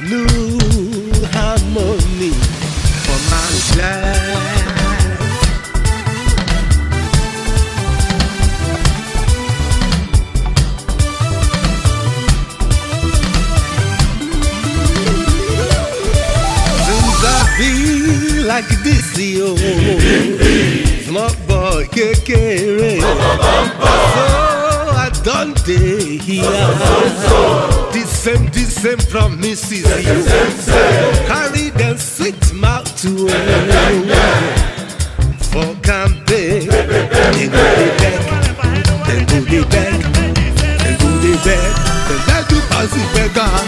new harmony for my life. Since I feel like this, yo, small boy, kekere, so I don't stay here. The same promises, yo, carry them sweet mouth to for campaign. They go the back, they go the back, they go the back, they let you pass the beggar.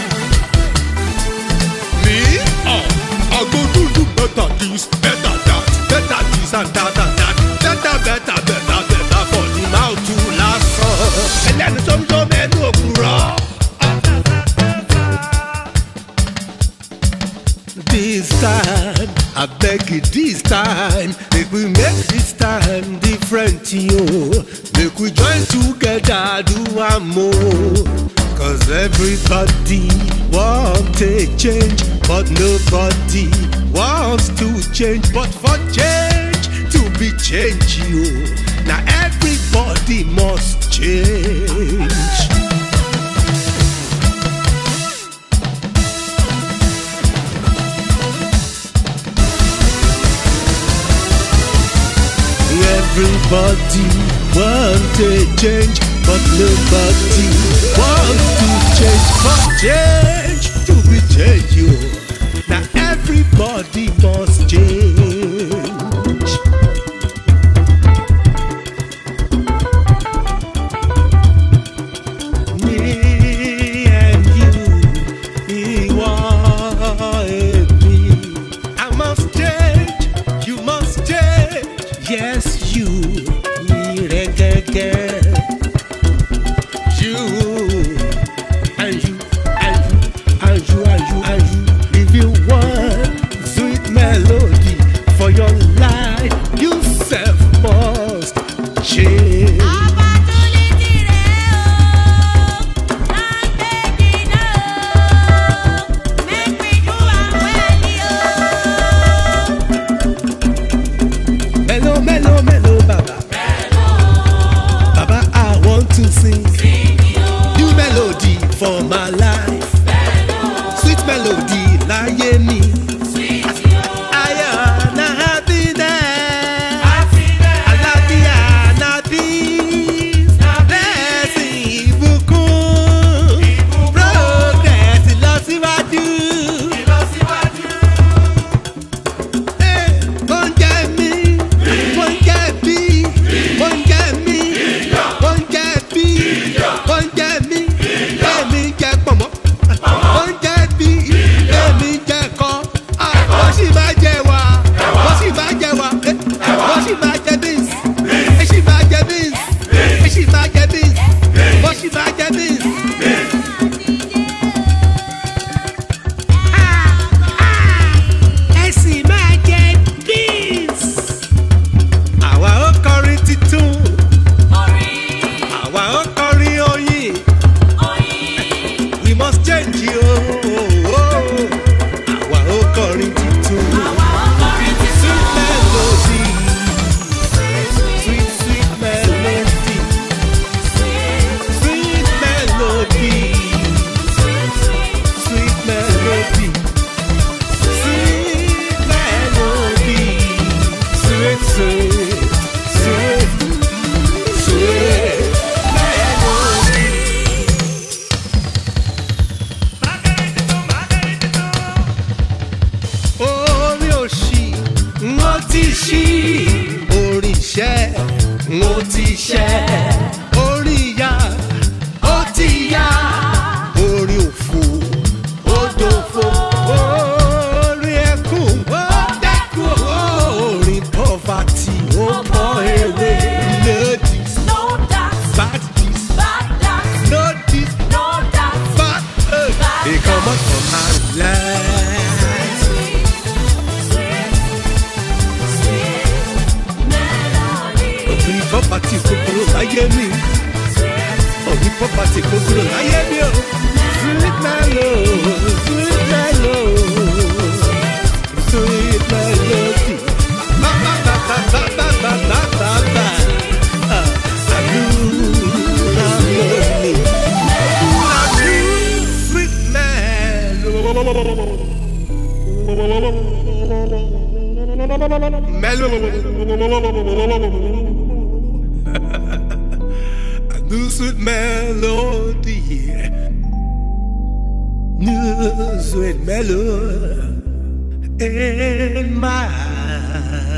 Me, I go do better this, better that, better this and that and that, better for the mouth to last. And then some men no grow. This time, I beg you, this time, make we make this time different, yo. Make we join together, do one more. Cause everybody wants a change, but nobody wants to change. But for change to be changed, yo, now everybody must change. Everybody wants a change, but nobody wants to change. For change to be changed, yo, now everybody must change. Me and you, we want me. I must change, you must change. Yes, you, me reggae. You, and you, and you, and you, and you, and you. If you want sweet melody for your life, you self must change. Mellow, Baba. Baba, I want to sing new melody for my life. Sweet melody, láyé mi. Ayọ̀ na happiness. Àlàáfíà na peace. Blessing ìbùkún. Progress ìlọsíwájú. Poverty kúkúrú láyé mi. Òní poverty kúkúrú láyé mi o. Sweet melody, sweet melody. New sweet melody, new sweet melody in my eyes.